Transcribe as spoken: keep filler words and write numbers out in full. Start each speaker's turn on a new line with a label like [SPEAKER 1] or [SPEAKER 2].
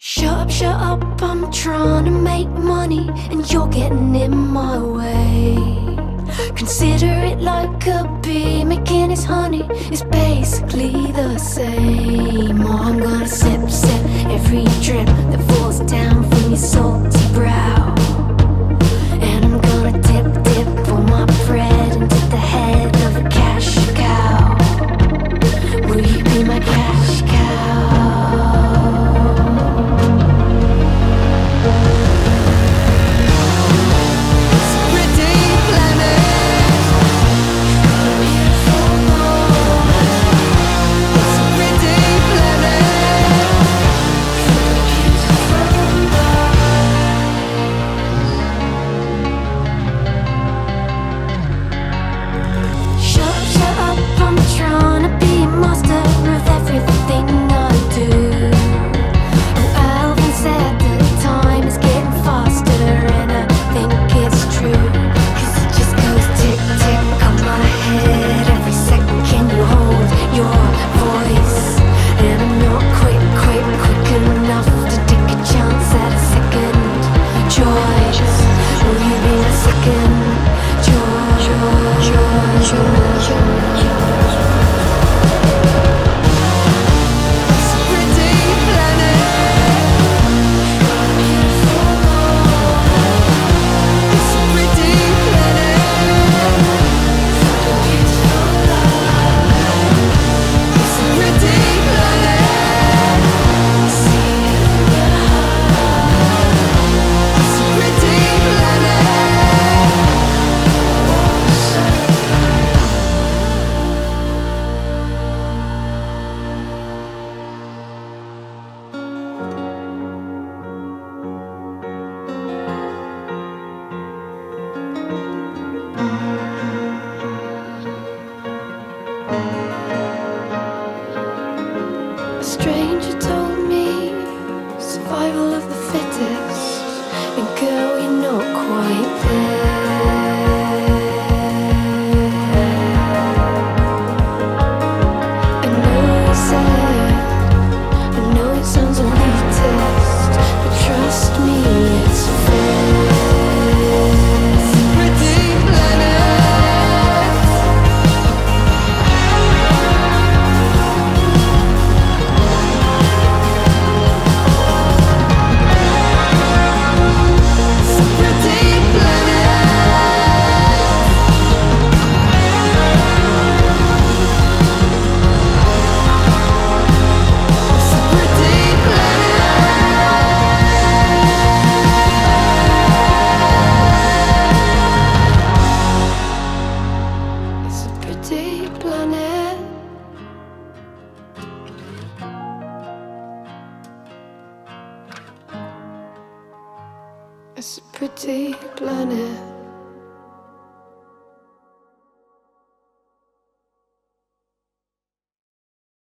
[SPEAKER 1] Shut up, shut up, I'm trying to make money and you're getting in my way. Consider it like a bee making its honey, it's basically the same. Oh, I'm gonna sip, sip every drip that falls down from your salty brow. And I'm gonna dip, dip all my bread into the head of a cash cow. Will you be my cash cow? It's a pretty planet.